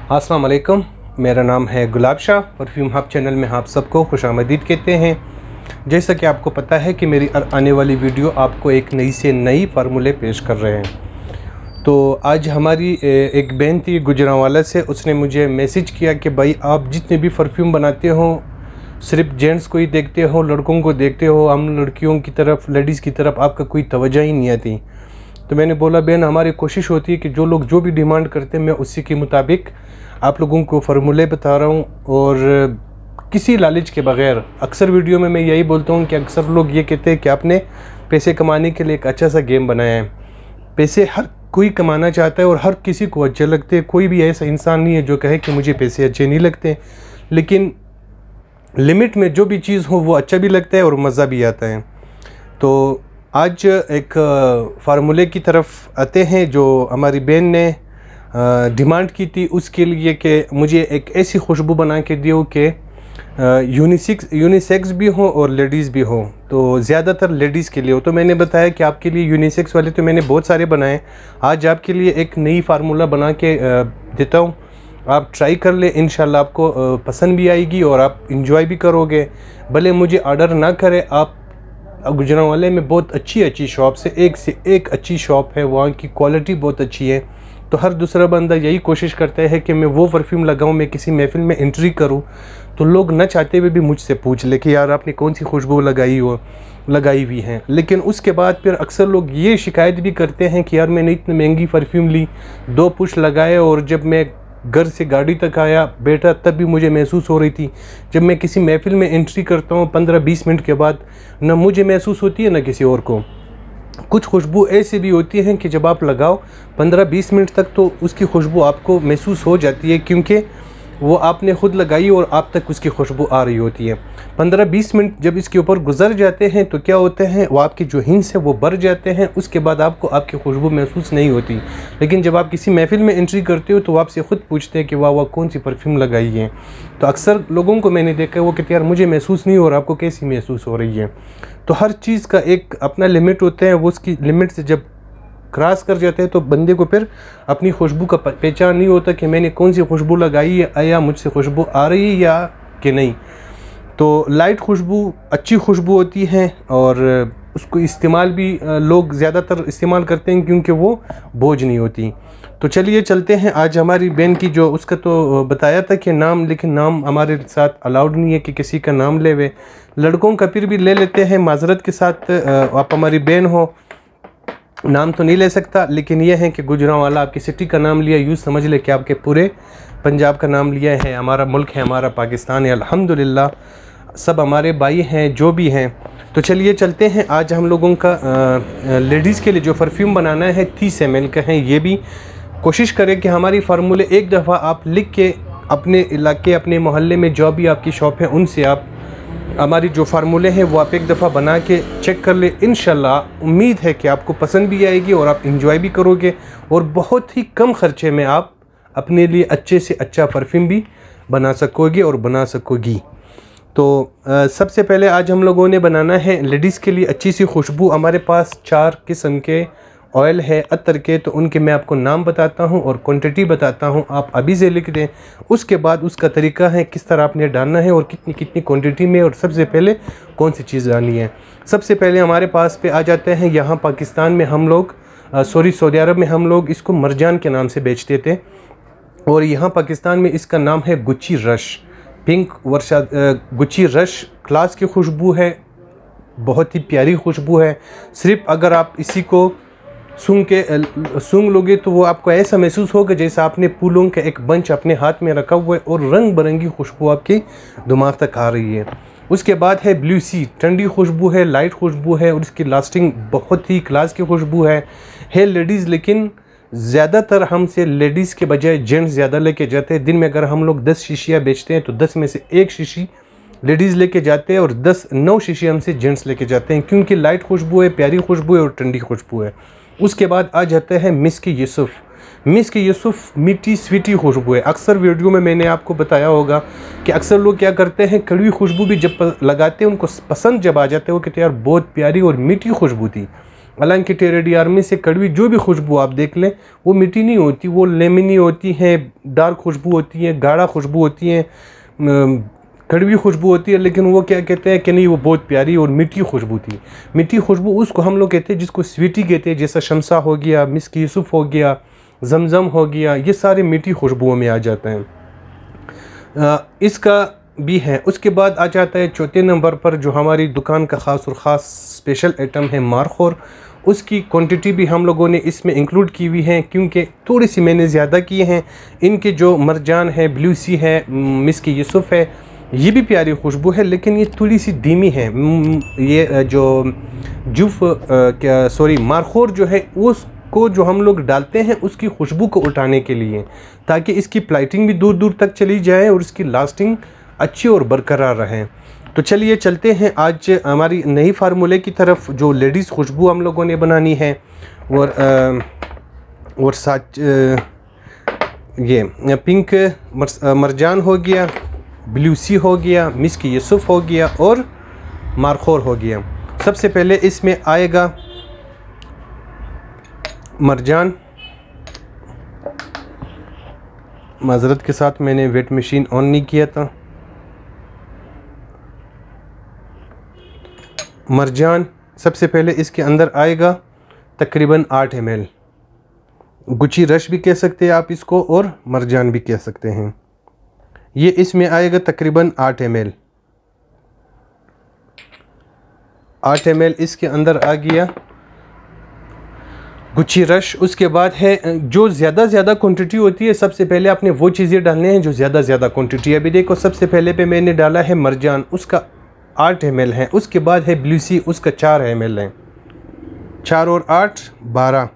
अस्सलाम वालेकुम, मेरा नाम है Gulab Shah. Perfume hub channel में आप सबको खुशामदीद कहते हैं। जैसा कि आपको पता है कि मेरी आने वाली वीडियो आपको एक नई से नई फार्मूले पेश कर रहे हैं। तो आज हमारी एक बहन थी गुजरांवाला से, उसने मुझे मैसेज किया कि भाई आप जितने भी परफ्यूम बनाते हो सिर्फ जेंट्स को ही देखते हो, लड़कों को देखते हो, हम लड़कियों की तरफ, लेडीज़ की तरफ आपका कोई तवज्जो ही नहीं आती। तो मैंने बोला बहन, हमारी कोशिश होती है कि जो लोग जो भी डिमांड करते हैं मैं उसी के मुताबिक आप लोगों को फार्मूले बता रहा हूँ और किसी लालच के बगैर। अक्सर वीडियो में मैं यही बोलता हूँ कि अक्सर लोग ये कहते हैं कि आपने पैसे कमाने के लिए एक अच्छा सा गेम बनाया है। पैसे हर कोई कमाना चाहता है और हर किसी को अच्छे लगते हैं। कोई भी ऐसा इंसान नहीं है जो कहे कि मुझे पैसे अच्छे नहीं लगते, लेकिन लिमिट में जो भी चीज़ हो वो अच्छा भी लगता है और मज़ा भी आता है। तो आज एक फार्मूले की तरफ आते हैं जो हमारी बहन ने डिमांड की थी उसके लिए कि मुझे एक ऐसी खुशबू बना के दियो कि यूनिसेक्स भी हो और लेडीज़ भी हो। तो ज़्यादातर लेडीज़ के लिए हो। तो मैंने बताया कि आपके लिए यूनिसेक्स वाले तो मैंने बहुत सारे बनाए। आज आपके लिए एक नई फार्मूला बना के देता हूँ, आप ट्राई कर ले। इंशाल्लाह आपको पसंद भी आएगी और आप इंजॉय भी करोगे। भले मुझे ऑर्डर ना करें, आप गुजरांवाले में बहुत अच्छी शॉप से एक अच्छी शॉप है, वहाँ की क्वालिटी बहुत अच्छी है। तो हर दूसरा बंदा यही कोशिश करता है कि मैं वो परफ्यूम लगाऊं, मैं किसी महफिल में एंट्री करूं तो लोग न चाहते हुए भी मुझसे पूछ ले कि यार आपने कौन सी खुशबू लगाई हुई है। लेकिन उसके बाद फिर अक्सर लोग ये शिकायत भी करते हैं कि यार मैंने इतनी महंगी परफ्यूम ली, 2 पुश लगाए और जब मैं घर से गाड़ी तक आया बैठा तब भी मुझे महसूस हो रही थी। जब मैं किसी महफिल में एंट्री करता हूँ 15-20 मिनट के बाद न मुझे महसूस होती है न किसी और को। कुछ खुशबू ऐसी भी होती हैं कि जब आप लगाओ 15-20 मिनट तक तो उसकी खुशबू आपको महसूस हो जाती है, क्योंकि वो आपने खुद लगाई और आप तक उसकी खुशबू आ रही होती है। 15-20 मिनट जब इसके ऊपर गुजर जाते हैं तो क्या होते हैं, वो आपकी जो हिंस है वो बढ़ जाते हैं। उसके बाद आपको आपकी खुशबू महसूस नहीं होती। लेकिन जब आप किसी महफिल में एंट्री करते हो तो आपसे ख़ुद पूछते हैं कि वाह कौन सी परफ्यूम लगाई है। तो अक्सर लोगों को मैंने देखा है वो कहते हैं यार मुझे महसूस नहीं हो रहा, आपको कैसी महसूस हो रही है। तो हर चीज़ का एक अपना लिमिट होता है, वो उसकी लिमिट से जब क्रॉस कर जाते हैं तो बंदे को फिर अपनी खुशबू का पहचान नहीं होता कि मैंने कौन सी खुशबू लगाई है या मुझसे खुशबू आ रही है या कि नहीं। तो लाइट खुशबू अच्छी खुशबू होती है और उसको इस्तेमाल भी लोग ज़्यादातर इस्तेमाल करते हैं क्योंकि वो बोझ नहीं होती। तो चलिए चलते हैं। आज हमारी बहन की जो उसका तो बताया था कि नाम, लेकिन नाम हमारे साथ अलाउड नहीं है कि किसी का नाम ले वे। लड़कों का फिर भी ले लेते हैं माजरत के साथ। आप हमारी बहन हो, नाम तो नहीं ले सकता, लेकिन यह है कि गुजरांवाला आपकी सिटी का नाम लिया, यूँ समझ ले कि आपके पूरे पंजाब का नाम लिया है। हमारा मुल्क है, हमारा पाकिस्तान है, अल्हम्दुलिल्लाह सब हमारे भाई हैं जो भी हैं। तो चलिए चलते हैं। आज हम लोगों का लेडीज़ के लिए जो परफ्यूम बनाना है 30 ml का है। ये भी कोशिश करें कि हमारी फार्मूले एक दफ़ा आप लिख के अपने इलाके, अपने मोहल्ले में जो भी आपकी शॉप है उनसे आप हमारी जो फार्मूले हैं वो आप एक दफ़ा बना के चेक कर ले। इंशाल्लाह उम्मीद है कि आपको पसंद भी आएगी और आप इंजॉय भी करोगे और बहुत ही कम ख़र्चे में आप अपने लिए अच्छे से अच्छा परफ्यूम भी बना सकोगे और बना सकोगी। तो सबसे पहले आज हम लोगों ने बनाना है लेडीज़ के लिए अच्छी सी खुशबू। हमारे पास 4 किस्म के ऑयल है अत्तर के, तो उनके मैं आपको नाम बताता हूं और क्वांटिटी बताता हूं, आप अभी से लिख दें। उसके बाद उसका तरीका है किस तरह आपने डालना है और कितनी कितनी क्वांटिटी में, और सबसे पहले कौन सी चीज़ डालनी है। सबसे पहले हमारे पास पे आ जाते हैं, यहाँ पाकिस्तान में हम लोग सऊदी अरब में हम लोग इसको मरजान के नाम से बेचते थे और यहाँ पाकिस्तान में इसका नाम है गुच्ची रश। पिंक वर्षा गुच्ची रश क्लास की खुशबू है, बहुत ही प्यारी खुशबू है। सिर्फ अगर आप इसी को सूंघ लोगे तो वो आपको ऐसा महसूस होगा जैसे आपने फूलों का एक बंच अपने हाथ में रखा हुआ है और रंग बिरंगी खुशबू आपके दिमाग तक आ रही है। उसके बाद है ब्लू सी, ठंडी खुशबू है, लाइट खुशबू है और इसकी लास्टिंग बहुत ही क्लास की खुशबू है लेडीज़। लेकिन ज़्यादातर हमसे लेडीज़ के बजाय जेंट्स ज़्यादा लेके जाते हैं। दिन में अगर हम लोग 10 शीशियाँ बेचते हैं तो 10 में से 1 शीशी लेडीज़ लेके जाते हैं और 9 शीशी हमसे जेंट्स लेके जाते हैं, क्योंकि लाइट खुशबू है, प्यारी खुशबू है और ठंडी खुशबू है। उसके बाद आ जाते हैं मिस्क यूसुफ। मिस्क यूसुफ मीठी स्वीटी खुशबू है। अक्सर वीडियो में मैंने आपको बताया होगा कि अक्सर लोग क्या करते हैं, कड़वी खुशबू भी जब लगाते हैं उनको पसंद जब आ जाते हैं वो कहते हैं यार बहुत प्यारी और मीठी खुशबू थी। हालांकि टेरेडी आर्मी से कड़वी जो भी खुशबू आप देख लें वो मीठी नहीं होती, वो लेमनी होती है, डार्क खुशबू होती है, गाढ़ा खुशबू होती है, कड़वी खुशबू होती है। लेकिन वो क्या कहते हैं कि नहीं, वो बहुत प्यारी और मीठी खुशबू थी। मीठी खुशबू उसको हम लोग कहते हैं जिसको स्वीटी कहते हैं, जैसा शमसा हो गया, मिस्क यूसुफ हो गया, जमजम हो गया, ये सारे मीठी खुशबुओं में आ जाते हैं। इसका भी है। उसके बाद आ जाता है चौथे नंबर पर जो हमारी दुकान का ख़ास और ख़ास स्पेशल आइटम है मारखोर। उसकी क्वांटिटी भी हम लोगों ने इसमें इंक्लूड की हुई है क्योंकि थोड़ी सी मैंने ज़्यादा किए हैं। इनके जो मरजान है, ब्लू सी है, मिस्क यूसुफ है, ये भी प्यारी खुशबू है लेकिन ये थोड़ी सी धीमी है। ये जो जुफ क्या सॉरी मारखोर जो है उसको जो हम लोग डालते हैं उसकी खुशबू को उठाने के लिए, ताकि इसकी प्लाइटिंग भी दूर दूर तक चली जाए और इसकी लास्टिंग अच्छी और बरकरार रहे। तो चलिए चलते हैं आज हमारी नई फार्मूले की तरफ, जो लेडीज़ खुशबू हम लोगों ने बनानी है। और साथ ये पिंक मरजान हो गया, ब्लू सी हो गया, मिस्क यूसुफ हो गया और मारखोर हो गया। सबसे पहले इसमें आएगा मरजान। माजरत के साथ मैंने वेट मशीन ऑन नहीं किया था। मरजान सबसे पहले इसके अंदर आएगा तकरीबन 8 ml। गुची रश भी कह सकते हैं आप इसको और मरजान भी कह सकते हैं। ये इसमें आएगा तकरीबन 8 ml। 8 ml इसके अंदर आ गया गुची रश। उसके बाद है जो ज़्यादा क्वांटिटी होती है, सबसे पहले आपने वो चीज़ें डालने हैं जो ज़्यादा क्वांटिटी है। अभी देखो सबसे पहले पे मैंने डाला है मरजान, उसका 8 ml है। उसके बाद है ब्लू सी, उसका 4 ml है। 4 और 8 12।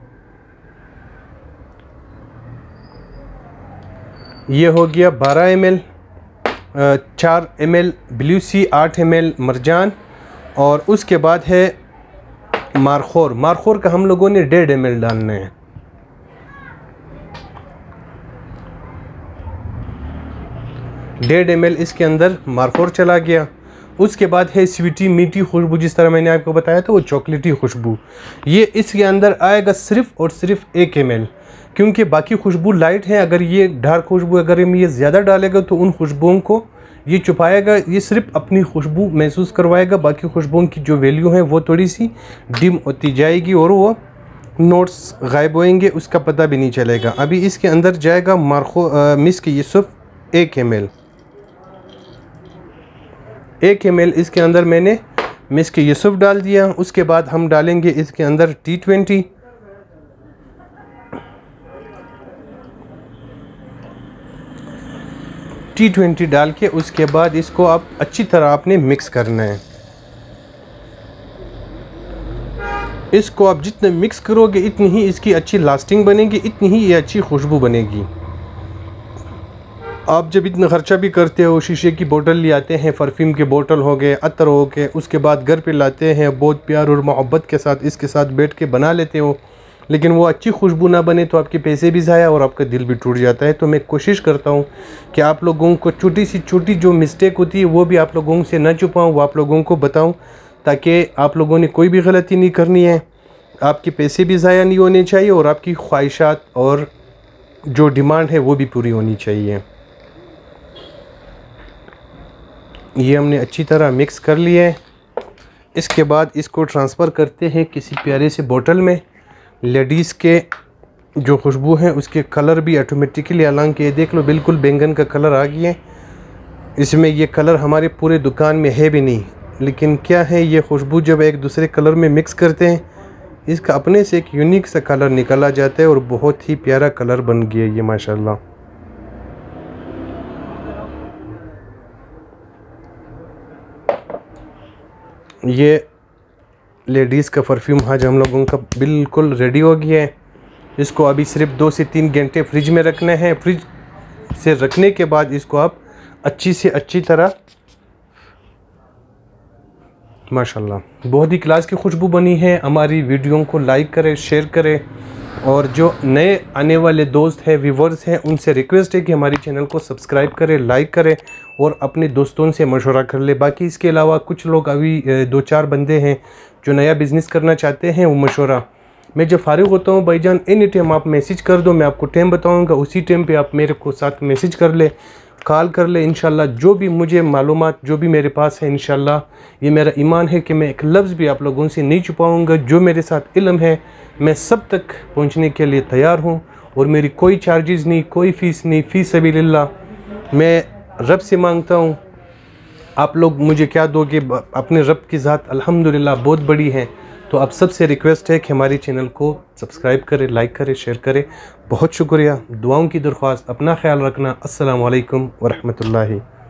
ये हो गया 12 ml। 4 ml blue sea, 8 ml Marjan और उसके बाद है मारखोर। मारखोर का हम लोगों ने 1.5 ml डालना है। डेढ़ ml इसके अंदर मारखोर चला गया। उसके बाद है स्वीटी मीठी खुशबू, जिस तरह मैंने आपको बताया था वो चॉकलेटी खुशबू। ये इसके अंदर आएगा सिर्फ और सिर्फ 1 ml, क्योंकि बाकी खुशबू लाइट है। अगर ये डार्क खुशबू अगर हम ये ज़्यादा डालेगा तो उन खुशबुओं को ये छुपाएगा, ये सिर्फ अपनी खुशबू महसूस करवाएगा। बाकी खुशबुओं की जो वैल्यू है वो थोड़ी सी डिम होती जाएगी और वो नोट्स गायब होएंगे, उसका पता भी नहीं चलेगा। अभी इसके अंदर जाएगा मिस्क यूसुफ 1 ml। 1 ml इसके अंदर मैंने मिस्क यूसुफ डाल दिया। उसके बाद हम डालेंगे इसके अंदर T20। T20 डाल के उसके बाद इसको आप अच्छी तरह आपने मिक्स करना है। इसको आप जितने मिक्स करोगे इतनी ही इसकी अच्छी लास्टिंग बनेगी, इतनी ही ये अच्छी खुशबू बनेगी। आप जब इतना ख़र्चा भी करते हो, शीशे की बोतल ले आते हैं, परफ्यूम के बोतल हो गए, अतर हो गए, उसके बाद घर पे लाते हैं, बहुत प्यार और मोहब्बत के साथ इसके साथ बैठ के बना लेते हो, लेकिन वो अच्छी खुशबू ना बने तो आपके पैसे भी ज़ाया और आपका दिल भी टूट जाता है। तो मैं कोशिश करता हूँ कि आप लोगों को छोटी सी छोटी जो मिस्टेक होती है वो भी आप लोगों से ना छुपाऊँ, वो आप लोगों को बताऊँ, ताकि आप लोगों ने कोई भी गलती नहीं करनी है, आपके पैसे भी ज़ाया नहीं होने चाहिए और आपकी ख्वाहिशात और जो डिमांड है वो भी पूरी होनी चाहिए। ये हमने अच्छी तरह मिक्स कर लिया है। इसके बाद इसको ट्रांसफ़र करते हैं किसी प्यारे से बोतल में। लेडीज़ के जो खुशबू हैं उसके कलर भी ऑटोमेटिकली, हालांकि ये देख लो बिल्कुल बैंगन का कलर आ गया है। इसमें ये कलर हमारे पूरे दुकान में है भी नहीं, लेकिन क्या है ये खुशबू जब एक दूसरे कलर में मिक्स करते हैं इसका अपने से एक यूनिक सा कलर निकला जाता है और बहुत ही प्यारा कलर बन गया ये माशाल्लाह। ये लेडीज़ का परफ्यूम आज हम लोगों का बिल्कुल रेडी हो गया है। इसको अभी सिर्फ 2 से 3 घंटे फ्रिज में रखना है। फ्रिज से रखने के बाद इसको आप अच्छी से अच्छी तरह, माशाल्लाह बहुत ही क्लास की खुशबू बनी है। हमारी वीडियो को लाइक करें, शेयर करें और जो नए आने वाले दोस्त हैं, व्यूवर्स हैं, उनसे रिक्वेस्ट है कि हमारी चैनल को सब्सक्राइब करें, लाइक करें और अपने दोस्तों से मशवरा कर ले। बाकी इसके अलावा कुछ लोग अभी 2-4 बंदे हैं जो नया बिज़नेस करना चाहते हैं, वो मशवरा मैं जब फ़ारिग होता हूँ भाईजान, एनी टाइम आप मैसेज कर दो, मैं आपको टाइम बताऊँगा, उसी टाइम पे आप मेरे को साथ मैसेज कर ले, कॉल कर ले। इंशाल्लाह जो भी मुझे मालूमात जो भी मेरे पास है, इंशाल्लाह ये मेरा ईमान है कि मैं एक लफ्ज़ भी आप लोगों से नहीं छुपाऊँगा। जो मेरे साथ इल्म है मैं सब तक पहुँचने के लिए तैयार हूँ और मेरी कोई चार्जेस नहीं, कोई फ़ीस नहीं, फ़ी सबीलिल्लाह। मैं रब से मांगता हूँ, आप लोग मुझे क्या दोगे? अपने रब की ज़ात अल्हम्दुलिल्लाह बहुत बड़ी है। तो आप सबसे रिक्वेस्ट है कि हमारी चैनल को सब्सक्राइब करें, लाइक करें, शेयर करें। बहुत शुक्रिया, दुआओं की दरख्वास्त, अपना ख्याल रखना। अस्सलामु अलैकुम व रहमतुल्लाहि